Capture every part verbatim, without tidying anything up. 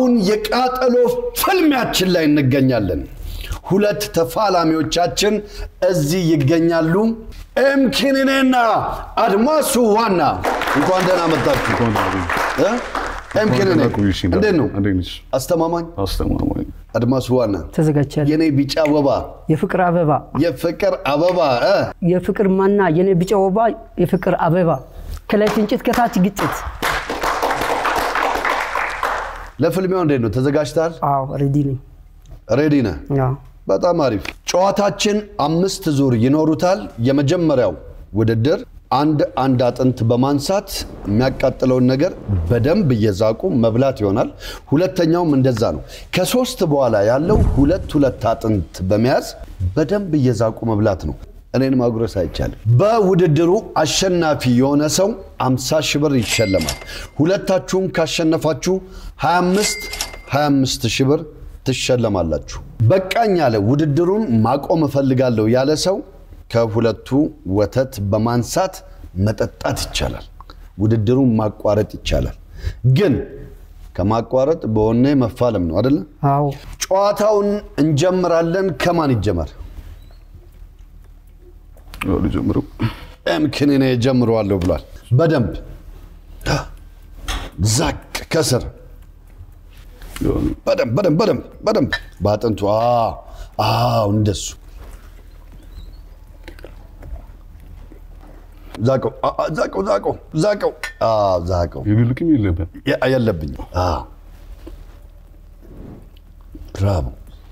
አሁን የቃጠሎ ፍልሚያችን ላይ እንገኛለን ሁለት ተፋላሚዎቻችን እዚህ ይገኛሉ ኤምኪኒኔና አድማሱ ዋና እንኳን ደህና መጣችሁ እ ኤምኪኒኔ እንዴት ነው አስተማማኝ አስተማማኝ አድማሱ ዋና ተዘጋጅቻለሁ የኔ ቢጫ አበባ የፍቅር አበባ የፍቅር አበባ እ የፍቅር ማና የኔ ቢጫ አበባ የፍቅር አበባ ከላይ ፍንጭት ከታች ግጭት ለፍልሚያው እንዴት ነው ተዘጋጅታል አዎ ሬዲ ነኝ ሬዲ ነህ አዎ በጣም አሪፍ ጨዋታችን አምስት ዙር ይኖሩታል የመጀመሪያው ውድድር አንድ አንድ አጥንት በማንሳት የሚያቃጥለው ነገር በደንብ እየዛቁ መብላት ይሆናል ሁለተኛውም እንደዛ ነው ከሶስት በኋላ ያለው ሁለት ሁለት አጥንት በመያዝ በደንብ እየዛቁ መብላት ነው እኔን ማጉረስ አይቻልም በውድድሩ አሸናፊ የሆነ ሰው አምሳ ሺህ ብር ይሸለማል ሁለታችሁም ካሸነፋችሁ ሃያ አምስት ሃያ አምስት ሺህ ብር ትሸለማላችሁ በቃኝ ያለ ውድድሩን ማቆም ፈልጋለሁ ያለ ሰው ከሁለቱ ወተት በማንሳት መጠጣት ይቻላል ውድድሩን ማቋረጥ ይቻላል ግን ከማቋረጥ በሆነ መፋለም ነው አይደል አዎ ጨዋታውን እንጀምራለን ከማን ይጀምር ወደ ጀምሩ ኤምኪኒኔ ጀምሯለሁ ብሏል በደንብ ዛቅ ከስር በደንብ በደንብ በደንብ በደንብ ባጥንቱ አዎ አዎ እንደሱ ዛቀው ዛቀው ዛቀው ዛቀው አዎ ዛቀው ይግልክም ይለበን ያለብኝ አዎ ብራቮ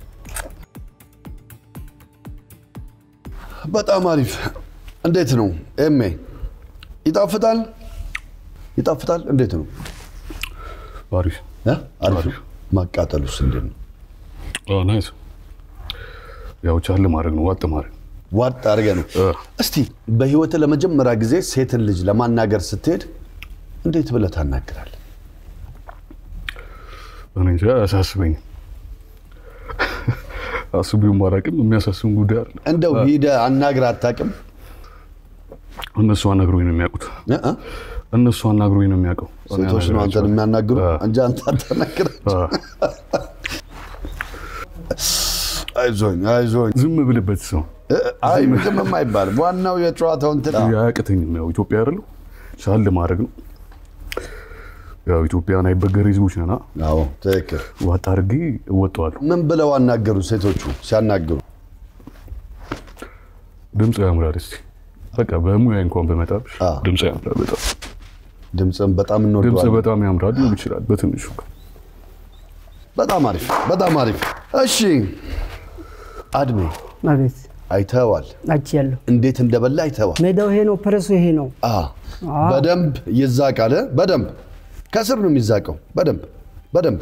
በጣም አሪፍ እንዴት ነው ኤሜ ይጣፍጣል ይጣፍጣል እንዴት ነው አሪፍ ያ አሪፍ ማቃጠሉስ እንዴት ነው አዎ ናይስ ያው ቻለ ማድረግ ነው ዋጥ ማድረግ ዋጥ አድርገህ ነው እስቲ በህይወት ለመጀመሪያ ጊዜ ሴትን ልጅ ለማናገር ስትሄድ እንዴት ብለህ ታናግራለህ እኔ እንጃ አሳስበኝ አስቡኝ ማራቅም የሚያሳስቡን ጉዳይ አይደል እንደው ሄደ አናግራ አታውቅም እነሱ አናግሩኝ ነው የሚያውቁት እ እነሱ አናግሩኝ ነው የሚያውቀው ሴቶች ነው አንተን የሚያናግሩ እንጂ አንተ አታናግራቸው አይዞኝ አይዞኝ ዝም ብለበት ሰው አይ ምንም የማይባል ዋናው የጨዋታው እንትን ያቀተኝ ነው ኢትዮጵያ አይደል ሻል ማድረግ ነው ያው ኢትዮጵያን አይበገር ህዝቦች ነና አዎ ትክክል ዋጣ አርጊ ወጣዋለሁ ምን ብለው አናገሩ ሴቶቹ ሲያናግሩ ድምጽ ያምራል እስቲ በቃ በሙያ እንኳን በመጣብሽ ድምጽ ያምራል በጣም ድምጽም በጣም እንወደዋለን ድምጽ በጣም ያምራል ሊሆን ይችላል በትንሹ በጣም አሪፍ በጣም አሪፍ እሺ አድሜ ማለት አይተዋል አጭያለሁ እንዴት እንደበላ አይተዋል ሜዳው ይሄ ነው ፐረሱ ይሄ ነው አ በደንብ ይዛቃለ በደንብ ከስር ነው የሚዛቀው በደንብ በደንብ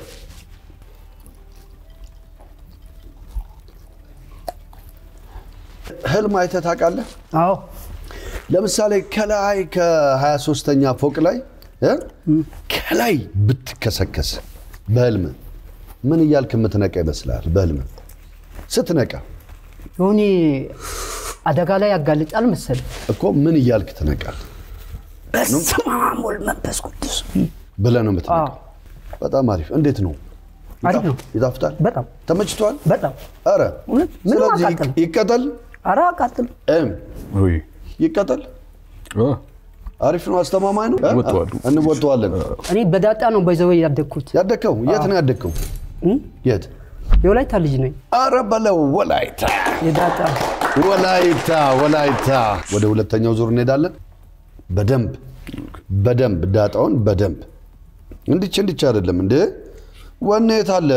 ህልም አይተህ ታውቃለህ አዎ ለምሳሌ ከላይ ከ23ኛ ፎቅ ላይ እ ከላይ ብትከሰከስ በህልም ምን ይያልክ ምትነቃ ይመስላል በህልም ስትነቃ ዮኒ አደጋ ላይ ያጋልጣል መሰል እኮ ምን ይያልክ ትነቃል በስማም ወልመንፈስ ቅዱስ ብለህ ነው የምትነቃው በጣም አሪፍ እንዴት ነው አሪፍ ነው ይጣፍጣል በጣም ተመችቷል በጣም አረ ምን ማቃጠል ይቀጠል አራ አቃጠል እም ወይ ይቀጠል አ አሪፍ ነው አስተማማኝ ነው ወጣዋለሁ እንወጣዋለን እኔ በዳጣ ነው ባይዘው ያደኩት ያደከው የት ነው ያደከው የት የወላይታ ልጅ ነኝ አረ በለው ወላይታ የዳጣ ወላይታ ወላይታ ወደ ሁለተኛው ዙር እንሄዳለን በደንብ በደንብ ዳጣውን በደንብ እንዲች እንዲች አይደለም እንዴ ወኔት አለ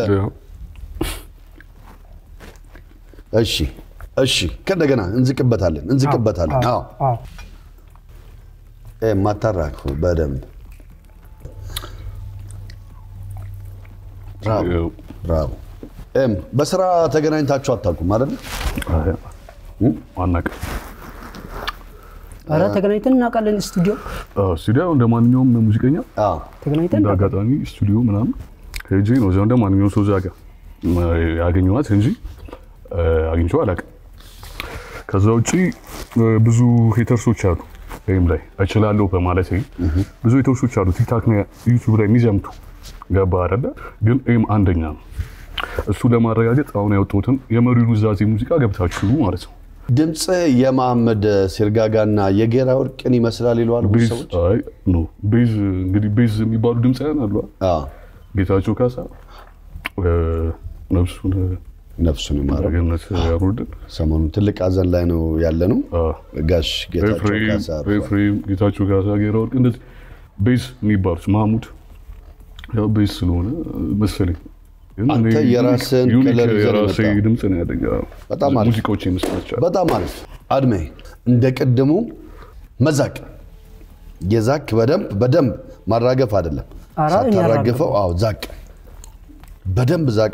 እሺ እሺ ከደገና እንዝቅበታለን እንዝቅበታለን አዎ አዎ እ ማታራኩ በደንብ ብራቮ ብራቮ እም በስራ ተገናኝታችሁ አታውቁም አይደል አይ ዋናቀ አራ ተገናኝተን እናውቃለን ስቱዲዮ አዎ ስቱዲዮ እንደማንኛውም ሙዚቀኛ አዎ ተገናኝተን እንዳጋጣሚ ስቱዲዮ ምናምን ሄጄ ነው ዘንደ ማንኛውም ሰው ዛጋ ያገኘዋት እንጂ አግኝቼው አላውቅም ከዛ ውጪ ብዙ ሄተርሶች አሉ ወይም ላይ አችላለሁ በማለት ብዙ ሄተርሶች አሉ ቲክታክ እና ዩቲዩብ ላይ የሚዘምቱ ገባ አይደለ ግን ኤም አንደኛ ነው እሱ ለማረጋገጥ አሁን ያወጡትን የመሪው ኑዛዜ ሙዚቃ ገብታችሁ ማለት ነው ድምጽ የማመድ ሲርጋጋና የጌራ ወርቅን ይመስላል ይሏል ሰዎች አይ ኖ ቤዝ እንግዲህ ቤዝ የሚባሉ ድምጽ ያናሉ አዎ ጌታቸው ካሳ ነፍሱን ነፍሱን ይማረው ገነት ያሩድ ሰሞኑን ትልቅ አዘን ላይ ነው ያለነው ጋሽ ጌታቸው ካሳ ፍሬም ጌታቸው ካሳ ጌራ ወርቅ እንደዚህ ቤዝ የሚባሉት ማሙድ ያው ቤዝ ስለሆነ መሰለኝ አንተ የራስን ከለር የራሴ ድምጽ ነው ያደጋው በጣም አሪፍ ሙዚቃዎች ይመስላችኋል በጣም አሪፍ አድሜ እንደቀደሙ መዛቅ የዛክ በደንብ በደንብ ማራገፍ አይደለም ሳታራገፈው አው ዛቅ በደንብ ዛቃ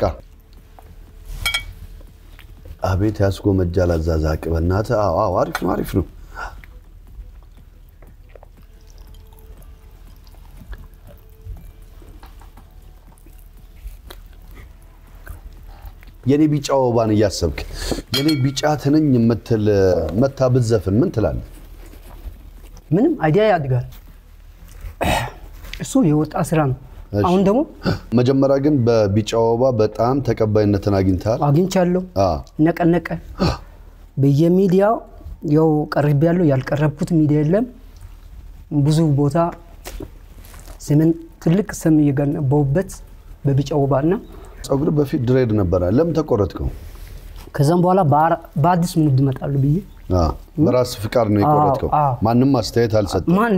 አቤት ያስጎመጃል አዛዛቅ በእናተ አው አው አሪፍ ነው አሪፍ ነው የኔ ቢጫ ወባን ያሰብክ የኔ ቢጫ ተነኝ የምትል መታ ብዘፍን ምን ትላለህ ምንም አይዲያ ያድጋል እሱ የወጣ ስራ ነው አሁን ደግሞ መጀመሪያ ግን በቢጫ ወባ በጣም ተቀባይነትን አግኝታል አግኝቻለሁ ነቀነቀ በየሚዲያው ያው ቀርብ ያለው ያልቀረብኩት ሚዲያ የለም ብዙ ቦታ ስምን ትልቅ ስም የገነባውበት በቢጫ ወባና ጸጉር በፊት ድሬድ ነበር ለምን ተቆረጥከው ከዛም በኋላ በአዲስ ምን ይመጣሉ ብዬ አዎ በራስ ፍቃድ ነው የቆረጥከው ማንንም አስተያየት አልሰጠም ማን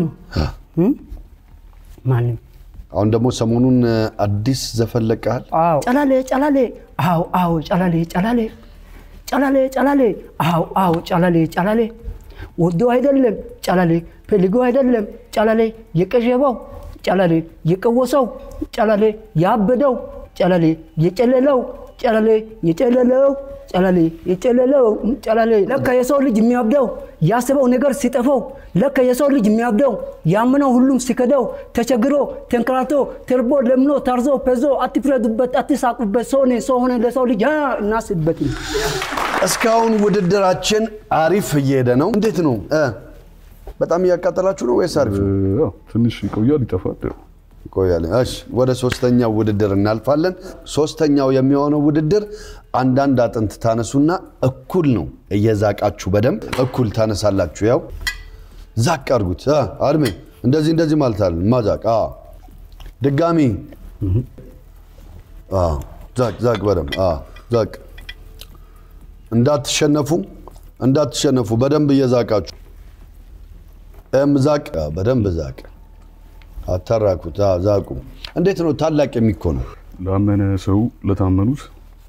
ማን አሁን ደግሞ ሰሞኑን አዲስ ዘፈለቀሃል አዎ ጫላሌ ጫላሌ አዎ አዎ ጫላሌ ጫላሌ ጫላሌ ጫላሌ አዎ አዎ ጫላሌ ጫላሌ ወዶ አይደለም ጫላሌ ፈልጎ አይደለም ጫላሌ የቀጀባው ጫላሌ የቀወሰው ጫላሌ ያበደው ጫላሌ የጨለለው ጫላሌ የጨለለው ጫላሌ የጨለለው ጫላሌ ለካ የሰው ልጅ የሚያብደው ያሰበው ነገር ሲጠፋው ለካ የሰው ልጅ የሚያብደው ያምነው ሁሉም ሲከደው ተቸግሮ ተንከራቶ ተርቦ ለምኖ ታርዞ ፐዞ አትፍረዱበት አትሳቁበት ሰው ነው ሰው ሆነ ለሰው ልጅ እናስበት እስካሁን ውድድራችን አሪፍ እየሄደ ነው እንዴት ነው በጣም ያቃጠላችሁ ነው ወይስ አሪፍ ነው ትንሽ ይቆያል ይጠፋል ቆያለ እሺ ወደ ሶስተኛው ውድድር እናልፋለን ሶስተኛው የሚሆነው ውድድር አንዳንድ አጥንት ታነሱና እኩል ነው እየዛቃችሁ በደም እኩል ታነሳላችሁ ያው ዛቅ አርጉት አድሜ እንደዚህ እንደዚህ ማለት አለ ማዛቅ አ ድጋሚ አ ዛቅ ዛቅ በደም አ ዛቅ እንዳትሸነፉ እንዳትሸነፉ በደንብ እየዛቃችሁ እም ዛቅ በደንብ ዛቅ አታራኩት ዛቁ እንዴት ነው ታላቅ የሚኮነው ላመነ ሰው ለታመኑት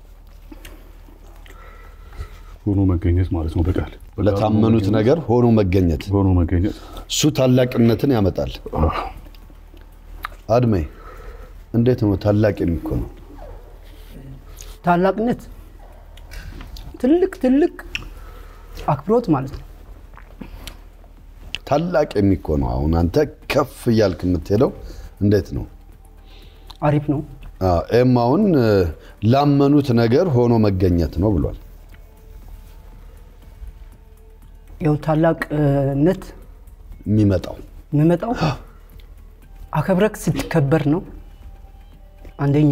ሆኖ መገኘት ማለት ነው በቃል ለታመኑት ነገር ሆኖ መገኘት ሆኖ መገኘት እሱ ታላቅነትን ያመጣል አድሜ እንዴት ነው ታላቅ የሚኮነው ታላቅነት ትልቅ ትልቅ አክብሮት ማለት ነው ታላቅ የሚኮነው አሁን አንተ ከፍ ያልክ የምትሄደው እንዴት ነው አሪፍ ነው አዎ ኤማውን ላመኑት ነገር ሆኖ መገኘት ነው ብሏል ያው ታላቅነት የሚመጣው የሚመጣው አከብረክ ስትከበር ነው አንደኛ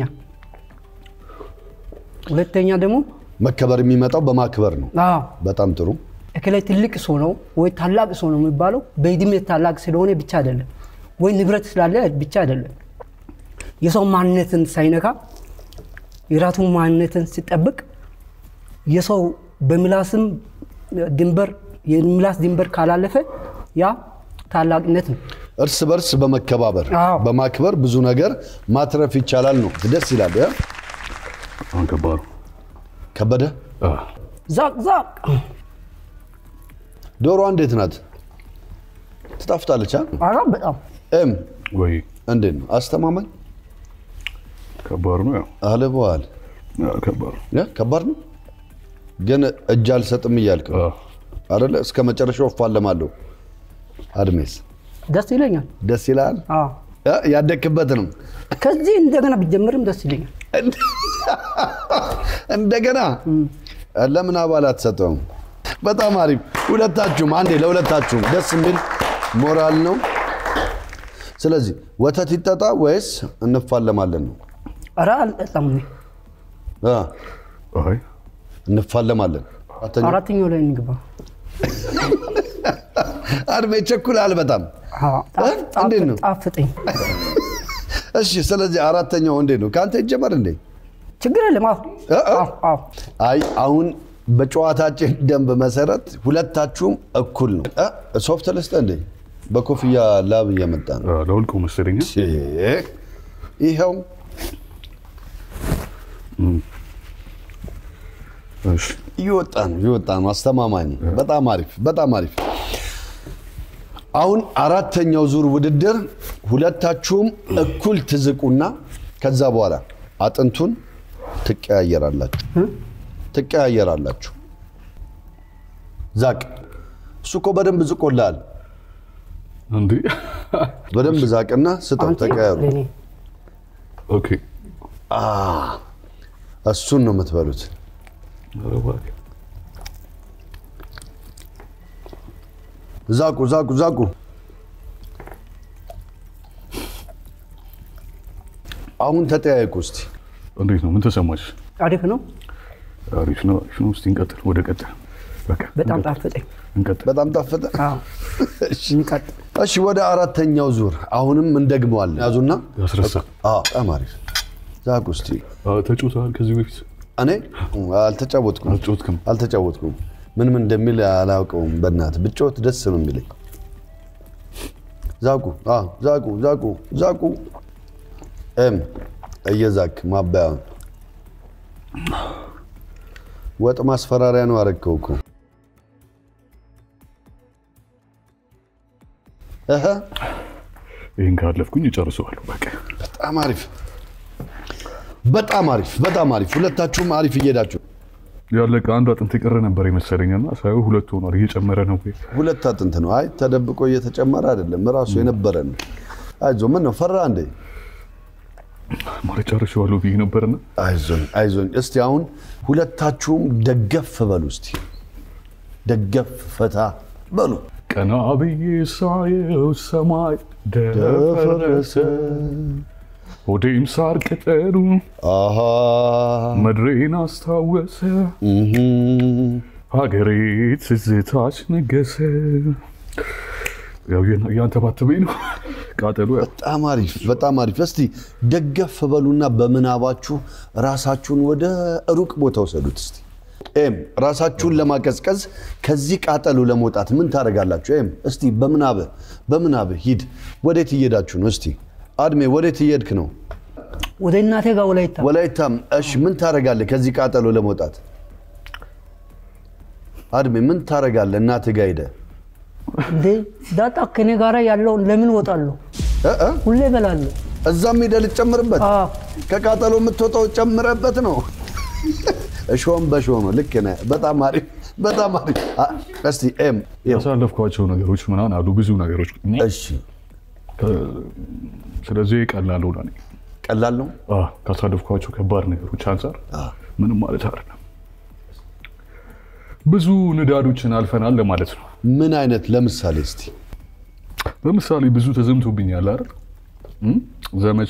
ሁለተኛ ደግሞ መከበር የሚመጣው በማክበር ነው አዎ በጣም ጥሩ እከላይ ትልቅ ሰው ነው ወይ ታላቅ ሰው ነው የሚባለው በእድሜ ታላቅ ስለሆነ ብቻ አይደለም ወይ ንብረት ስላለ ብቻ አይደለም የሰው ማንነትን ሳይነካ የራሱ ማንነትን ሲጠብቅ የሰው በምላስም ድንበር የምላስ ድንበር ካላለፈ ያ ታላቅነት ነው እርስ በርስ በመከባበር በማክበር ብዙ ነገር ማትረፍ ይቻላል ነው ደስ ይላል ያ አንከባሩ ከበደ ዛቅ ዛቅ ዶሮ እንዴት ናት ትጣፍጣለች አራ በጣም እም ወይ እንዴት ነው አስተማማኝ ከባድ ነው ያው አለበዋል ያ ከባድ ያ ከባድ ነው ግን እጅ አልሰጥም ይያልከው አይደለ እስከ መጨረሻው ፋለማለሁ አድሜስ ደስ ይለኛል ደስ ይላል አዎ ያደክበት ነው ከዚህ እንደገና ቢጀምርም ደስ ይለኛል እንደገና ለምን አባላት ሰጠው በጣም አሪፍ ሁለታችሁም አንዴ ለሁለታችሁም ደስ የሚል ሞራል ነው ስለዚህ ወተት ይጠጣ ወይስ እንፋለማለን ነው? ኧረ አልጠጣም ነው። አ አይ እንፋለማለን። አራተኛው ላይ እንግባ። አድሜ ቸኩላል በጣም። አዎ እንዴት ነው? ጣፍጠኝ። እሺ ስለዚህ አራተኛው እንዴት ነው? ካንተ ይጀመር እንዴ? ችግር የለም። አዎ አዎ። አይ አሁን በጨዋታችን ደንብ መሰረት ሁለታችሁም እኩል ነው። ሶፍት ልስጥ እንዴ? በኮፍያ ላብ እየመጣ ነው። ለውልቁ መሰለኝ። ይሄው እሺ ይወጣን ይወጣን አስተማማኝ። በጣም አሪፍ በጣም አሪፍ። አሁን አራተኛው ዙር ውድድር ሁለታችሁም እኩል ትዝቁና ከዛ በኋላ አጥንቱን ትቀያየራላችሁ ትቀያየራላችሁ። ዛቅ እሱ እኮ በደንብ ዝቆላል እንዴ? በደንብ ዛቅና ስጠው ተቀያየሩ። ኦኬ አ እሱን ነው የምትበሉት። ዛቁ ዛቁ ዛቁ። አሁን ተጠያየቁ እስቲ። እንዴት ነው? ምን ተሰማሽ? አሪፍ ነው አሪፍ ነው አሪፍ ነው። እስቲ እንቀጥል ወደ ቀጥል። በቃ በጣም ጣፈጠኝ። እንቀጥል። በጣም ጣፈጠ። አዎ እሺ እንቀጥል። እሺ ወደ አራተኛው ዙር አሁንም እንደግመዋለን። ያዙና ያስረሳ። አዎ በጣም አሪፍ። ዛቁ እስቲ። አዎ ተጫውተሃል ከዚህ በፊት? እኔ አልተጫወትኩም አልተጫወትኩም አልተጫወትኩም። ምን ምን እንደሚል አላውቀውም። በእናትህ ብጫወት ደስ ነው የሚለኝ። ዛቁ አዎ ዛቁ ዛቁ ዛቁ። እም እየዛክ ማባያ ወጥ ማስፈራሪያ ነው አረከው እኮ። እህ ይሄን ካለፍኩኝ እጨርሰዋለሁ። በቃ በጣም አሪፍ በጣም አሪፍ በጣም አሪፍ። ሁለታችሁም አሪፍ እየሄዳችሁ ያለቀ አንድ አጥንት የቀረ ነበር የመሰለኝና ሳይው ሁለት ሆኗል። እየጨመረ ነው ወይ? ሁለት አጥንት ነው። አይ ተደብቆ እየተጨመረ አይደለም ራሱ የነበረ ነው። አይዞህ ምን ነው ፈራ እንዴ? ማለት ጨርሼዋለሁ ብዬ ነበርና አይዞን አይዞን። እስቲ አሁን ሁለታችሁም ደገፍ በሉ እስቲ ደገፍ ፈታ በሉ። ቀና ብዬ ሳየው ሰማይ ደፈረሰ ሆዴም ሳር ቅጠሉ አሃ መድሬን አስታወሰ ሀገሬ ትዝታች ነገሰ። ያው ያንተባተበኝ ነው ቃጠሉ። በጣም አሪፍ በጣም አሪፍ። እስቲ ደገፍ በሉና በምናባችሁ ራሳችሁን ወደ ሩቅ ቦታ ወሰዱት እስቲ። ኤም ራሳችሁን ለማቀዝቀዝ ከዚህ ቃጠሉ ለመውጣት ምን ታረጋላችሁ? ኤም እስቲ በምናብ በምናብ ሂድ። ወዴት እየሄዳችሁ ነው? እስቲ አድሜ ወዴት እየሄድክ ነው? ወደ እናቴ ጋር ወላይታ ወላይታም። እሺ ምን ታረጋለህ ከዚህ ቃጠሎ ለመውጣት? አድሜ ምን ታረጋለህ እናቴ ጋር ሄደህ? እንዴ ዳጣ ከኔ ጋር ያለውን ለምን ወጣለሁ? እ እ ሁሌ እበላለሁ። እዛም ሄደህ ልትጨምርበት? አዎ ከቃጠሎ የምትወጣው ጨምረበት ነው። እሾም በሾም ነው። ልክ ነህ። በጣም አሪፍ በጣም አሪፍ። እስቲ ኤም ያሳለፍኳቸው ነገሮች ምናምን አሉ ብዙ ነገሮች። እሺ ስለዚህ ቀላል ነው ለኔ። ቀላል ነው? አዎ ካሳለፍኳቸው ከባድ ነገሮች አንፃር ምንም ማለት አይደለም። ብዙ ንዳዶችን አልፈናል ለማለት ነው። ምን አይነት? ለምሳሌ እስቲ ለምሳሌ ብዙ ተዘምቶብኛል አይደል? ዘመቻ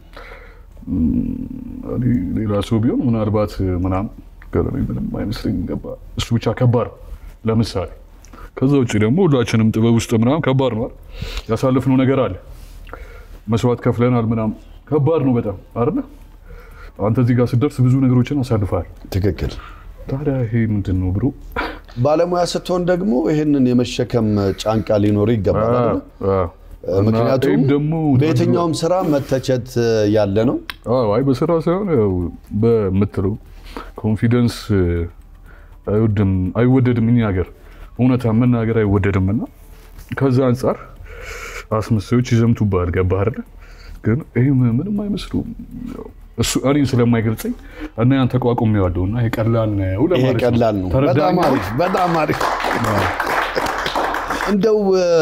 እኔ ሌላ ሰው ቢሆን ምናልባት ምናምን ገረመኝ ምንም አይመስለኝም። ገባ እሱ ብቻ ከባድ ለምሳሌ። ከዛ ውጪ ደግሞ ሁላችንም ጥበብ ውስጥ ምናምን ከባድ ነው አይደል? ያሳለፍነው ነገር አለ። መስዋዕት ከፍለናል ምናምን ከባድ ነው በጣም አይደል? አንተ እዚህ ጋር ስትደርስ ብዙ ነገሮችን አሳልፈሃል። ትክክል። ታዲያ ይሄ ምንድን ነው ብሮ? ባለሙያ ስትሆን ደግሞ ይሄንን የመሸከም ጫንቃ ሊኖር ይገባል አይደል? ምክንያቱም ደግሞ በየትኛውም ስራ መተቸት ያለ ነው። አዎ አይ በስራ ሳይሆን በምትለው ኮንፊደንስ አይወድም አይወደድም። እኛ ሀገር እውነታ መናገር አይወደድምና ከዛ አንፃር አስመሳዮች ይዘምቱብሃል። ገባህ አይደል? ግን ይሄ ምንም አይመስሉም። እሱ እኔን ስለማይገልጸኝ እና ያን ተቋቁሜዋለሁና ይሄ ቀላል ነው ለማለት ነው። ይሄ ቀላል ነው። በጣም አሪፍ በጣም አሪፍ። እንደው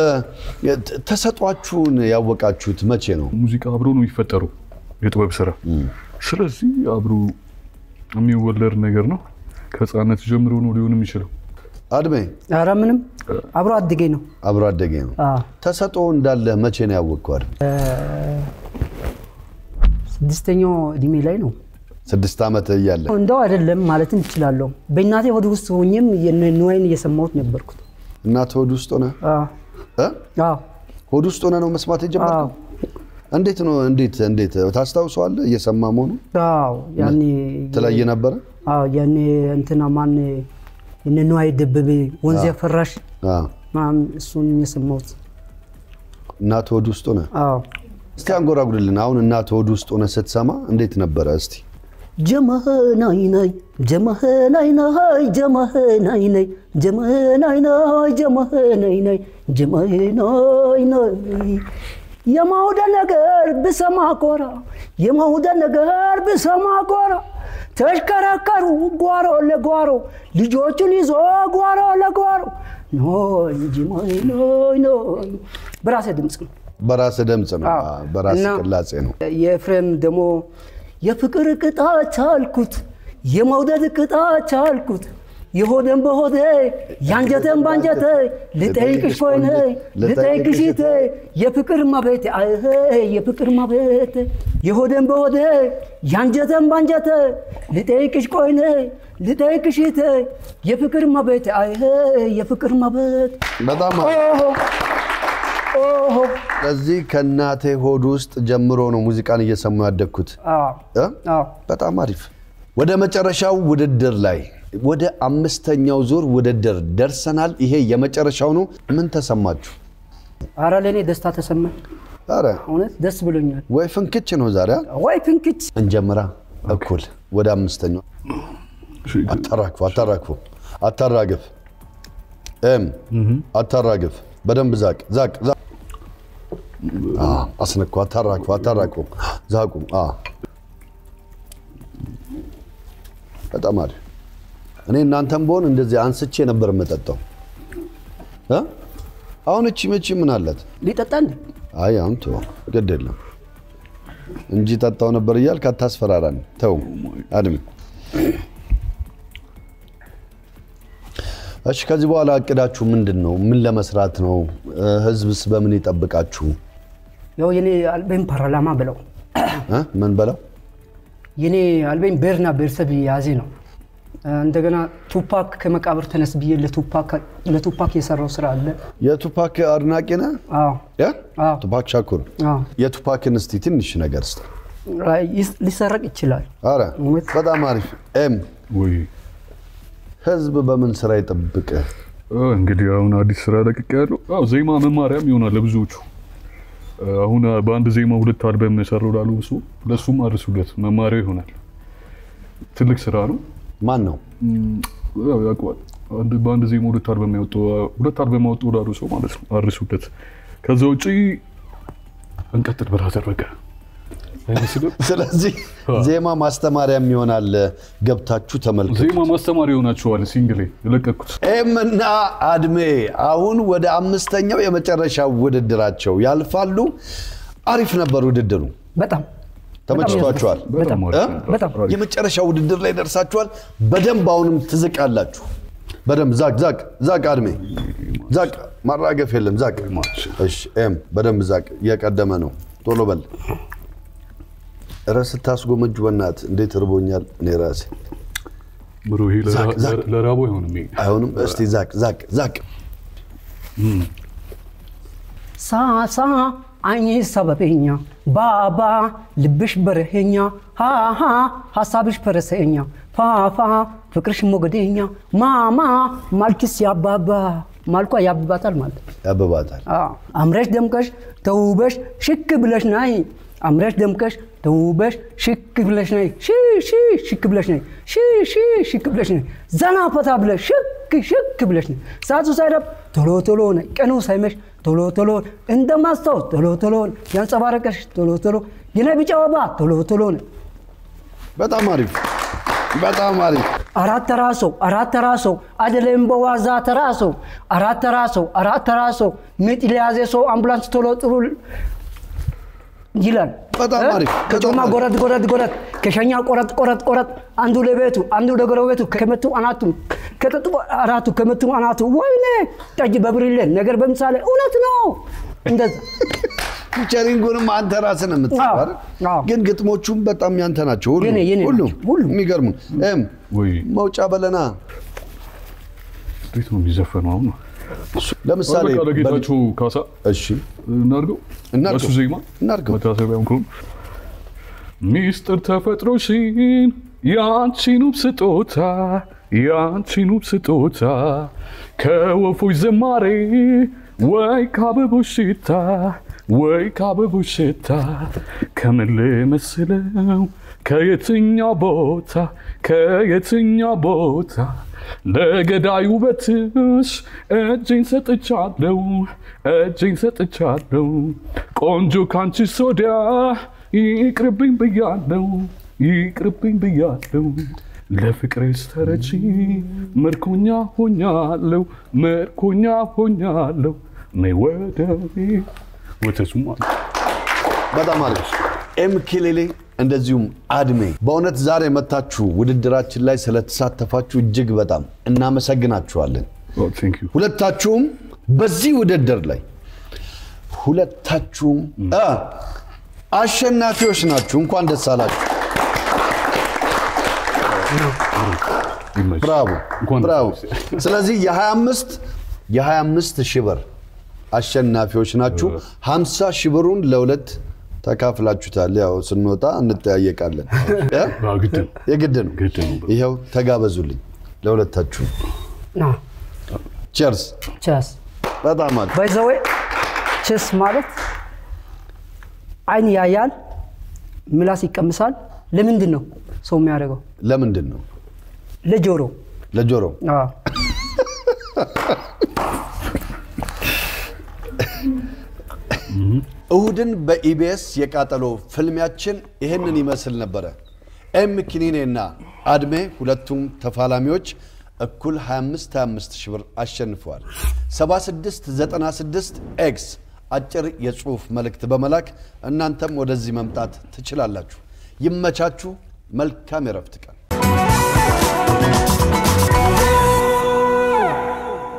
ተሰጧችሁን ያወቃችሁት መቼ ነው? ሙዚቃ አብሮ ነው የሚፈጠረው የጥበብ ስራ። ስለዚህ አብሮ የሚወለድ ነገር ነው። ከህፃነት ጀምሮ ነው ሊሆን የሚችለው። አድሜ ኧረ ምንም አብሮ አደጌ ነው አብሮ አደጌ ነው አዎ ተሰጦ እንዳለ መቼ ነው ያወቅከው አይደል ስድስተኛው እድሜ ላይ ነው ስድስት ዓመት እያለ እንደው አይደለም ማለት እንችላለን በእናቴ ወደ ውስጥ ሆኜም የነወይን እየሰማሁት ነበርኩት እናት ወደ ውስጥ ሆነ አዎ እ አዎ ወደ ውስጥ ሆነ ነው መስማት የጀመረው እንዴት ነው እንዴት እንዴት ታስታውሰዋለህ እየሰማ መሆኑ አዎ ያኔ ተለየ ነበር አዎ ያኔ እንትና ማን የነወይ ደበበ ወንዝ ያፈራሽ አዎ ማም እሱን የሰማሁት እናት ወደ ውስጥ ሆነ አዎ እስቲ አንጎራጉርልን አሁን እናት ወደ ውስጥ ሆነ ስትሰማ እንዴት ነበር እስቲ ጀመናይ ናይ ጀመናይ ናይ ጀመናይ ናይ ጀመናይ ናይ ጀመናይ ናይ ጀመናይ ናይ የማውደ ነገር በሰማ ኮራ የማውደ ነገር በሰማ ኮራ ተሽከረከሩ ጓሮ ለጓሮ ልጆቹን ይዞ ጓሮ ለጓሮ ኖይ ጀመናይ ኖይ በራሴ ድምጽ ነው በራስ ደምጽ ነው በራስ ቅላጼ ነው የፍሬም ደሞ የፍቅር ቅጣት አልኩት የመውደድ ቅጣት አልኩት የሆደን በሆዴ ያንጀተን ባንጀቴ ልጠይቅሽ ሆነ ልጠይቅሽ እቴ የፍቅር ማቤት አይ የፍቅር ማቤት የሆደን በሆዴ ያንጀተን ባንጀቴ ልጠይቅሽ ቆይነ ልጠይቅሽ እቴ የፍቅር ማቤት አይ የፍቅር ማቤት በጣም ኦሆ ለዚህ ከናቴ ሆድ ውስጥ ጀምሮ ነው ሙዚቃን እየሰሙ ያደኩት አዎ አዎ በጣም አሪፍ ወደ መጨረሻው ውድድር ላይ ወደ አምስተኛው ዙር ውድድር ደርሰናል ይሄ የመጨረሻው ነው ምን ተሰማችሁ አረ ለኔ ደስታ ተሰማኝ አረ እውነት ደስ ብሎኛል ወይ ፍንክች ነው ዛሬ ወይ ፍንክች እንጀምራ እኩል ወደ አምስተኛው አታራክፉ አታራክፉ አታራግፍ እም አታራግፍ በደንብ ዛቅ ዛቅ ዛቅ አ አስነኩ አታራክፉ አታራክፉ ዛቁ አ በጣም አሪፍ እኔ እናንተም ቦን እንደዚህ አንስቼ ነበር መጠጣው እ አሁን እቺ መቺ ምን አላት ሊጠጣ እንዴ አይ አንተ ግድ የለም እንጂ ጠጣው ነበር ይያልክ አታስፈራራን ተው አድም እሺ ከዚህ በኋላ አቅዳችሁ ምንድነው ምን ለመስራት ነው ህዝብስ በምን ይጠብቃችሁ ያው የኔ አልበም ፓርላማ ብለው እ ምን በለው የኔ አልበም ቤርና ቤርሰብ ያዜ ነው እንደገና ቱፓክ ከመቃብር ተነስ ብዬ ለቱፓክ ለቱፓክ የሰራው ስራ አለ የቱፓክ አድናቂ ነህ አዎ ያ አዎ ቱፓክ ሻኩር አዎ የቱፓክን እስቲ ትንሽ ነገር እስቲ ሊሰረቅ ይችላል አረ በጣም አሪፍ ኤም ወይ ህዝብ በምን ስራ ይጠብቅ እንግዲህ አሁን አዲስ ስራ ለቅቅ ያለው አው ዜማ መማሪያም ይሆናል ለብዙዎቹ አሁን በአንድ ዜማ ሁለት አልበም የሰራው ላሉ እሱ ለሱም አርሱለት መማሪያ ይሆናል ትልቅ ስራ ነው ማን ነው ያው ያቋል አንድ በአንድ ዜማ ሁለት አልበም ያወጣው ሁለት አልበም ያወጣው ላሉ ሰው ማለት ነው አርሱለት ከዛ ውጪ እንቀጥል ብራዘር በቃ ስለዚህ ዜማ ማስተማሪያም ይሆናል ገብታችሁ ተመልከቱ ዜማ ማስተማሪያ ይሆናችኋል ሲንግሌ ለቀቁት ኤምና አድሜ አሁን ወደ አምስተኛው የመጨረሻው ውድድራቸው ያልፋሉ አሪፍ ነበር ውድድሩ በጣም ተመችቷችኋል በጣም በጣም የመጨረሻው ውድድር ላይ ደርሳችኋል በደንብ አሁንም ትዝቃላችሁ በደንብ ዛቅ ዛቅ ዛቅ አድሜ ዛቅ ማራገፍ የለም ዛቅ እሺ ኤም በደንብ ዛቅ እየቀደመ ነው ቶሎ በል ራስ ታስጎመጁ በእናት እንዴት ርቦኛል እኔ ራሴ ብሮ ይሄ ለራቦ አይሆንም ይሄ አይሆንም እስቲ ዛቅ ዛቅ ዛቅ ሳሳ አይኔ ሰበበኛ ባባ ልብሽ በረሄኛ ሃሃ ሐሳብሽ ፈረሰኛ ፋፋ ፍቅርሽ ሞገደኛ ማማ ማልክስ ያባባ ማልኳ ያብባታል ማለት ያብባታል አዎ አምረሽ ደምቀሽ ተውበሽ ሽክ ብለሽ ናይ አምረሽ ደምቀሽ ተውበሽ ሽክ ብለሽ ናይ ሺ ሺ ሽክ ብለሽ ናይ ሺ ሺ ሽክ ብለሽ ናይ ዘና ፈታ ብለሽ ሽክ ሽክ ብለሽ ናይ ሳቱ ሳይረብ ቶሎ ቶሎ ናይ ቀኑ ሳይመሽ ቶሎ ቶሎ እንደማስተው ቶሎ ቶሎ ያንጸባረቀሽ ቶሎ ቶሎ የነቢጫ አበባ ቶሎ ቶሎ ናይ በጣም አሪፍ በጣም አሪፍ አራት ተራሶ አራት ተራሶ አይደለም በዋዛ ተራሶ አራት ተራሶ አራት ተራሶ ምጥ ሊያዘ ሰው አምቡላንስ ቶሎ ጥሩ ይላል በጣም አሪፍ ከጮማ ጎረድ ጎረድ ጎረድ ከሸኛ ቆረጥ ቆረጥ ቆረጥ አንዱ ለቤቱ አንዱ ለጎረቤቱ ከመቱ አናቱ ከጠጡ አራቱ ከመቱ አናቱ ወይኔ ጠጅ በብሪሌ ነገር በምሳሌ እውነት ነው እንደዛ ፊቸሪንጉንም አንተ ራስህ ነው የምትሰራው ግን ግጥሞቹም በጣም ያንተ ናቸው ሁሉ ሁሉ ሁሉ የሚገርሙ እም ወይ መውጫ በለና ቤቱ የሚዘፈነው ነው ለምሳሌ ለጌታቸው ካሳ እሺ እናርገው እናርገው እሱ ዜማ እናርገው መታሰቢያም ኮን ሚስጥር ተፈጥሮሽን ያንቺኑ ስጦታ ያንቺኑ ስጦታ ከወፎች ዝማሬ ወይ ከአበቦች ሽታ ወይ ከአበቦች ሽታ ከምን ልመስለው ከየትኛው ቦታ ከየትኛው ቦታ ለገዳዩ ውበትሽ እጄን ሰጥቻለሁ እጄን ሰጥቻለሁ ቆንጆ ካንቺ ሶዲያ ይቅርብኝ ብያለሁ ይቅርብኝ ብያለሁ ለፍቅርሽ ተረጂ ምርኮኛ ሆኛለሁ ምርኮኛ ሆኛለሁ ነይ ወደኔ ወተሱማ በጣም አሪፍ ኤምኬሌሌ እንደዚሁም አድሜ በእውነት ዛሬ መታችሁ ውድድራችን ላይ ስለተሳተፋችሁ እጅግ በጣም እናመሰግናችኋለን ቴንክ ዩ ሁለታችሁም በዚህ ውድድር ላይ ሁለታችሁም አሸናፊዎች ናችሁ እንኳን ደስ አላችሁ ብራቮ ብራቮ ስለዚህ የ25 የ25 ሺህ ብር አሸናፊዎች ናችሁ ሃምሳ ሺህ ብሩን ለሁለት ተካፍላችሁታል ያው ስንወጣ እንጠያየቃለን ግድ የግድ ነው ይሄው ተጋበዙልኝ ለሁለታችሁ ና ቺርስ ቺርስ በጣም አሪፍ ባይ ዘ ዌይ ቺርስ ማለት አይን ያያል ምላስ ይቀምሳል ለምንድን ነው ሰው የሚያደርገው ለምንድን ነው ለጆሮ ለጆሮ አዎ እሁድን በኢቢኤስ የቃጠሎ ፍልሚያችን ይሄንን ይመስል ነበር ኤም ኪኒኔና አድሜ ሁለቱም ተፋላሚዎች እኩል ሃያ አምስት ሃያ አምስት ሺህ ብር አሸንፈዋል ሰባ ስድስት ዘጠና ስድስት ኤክስ አጭር የጽሁፍ መልእክት በመላክ እናንተም ወደዚህ መምጣት ትችላላችሁ ይመቻችሁ መልካም የረፍት ቀን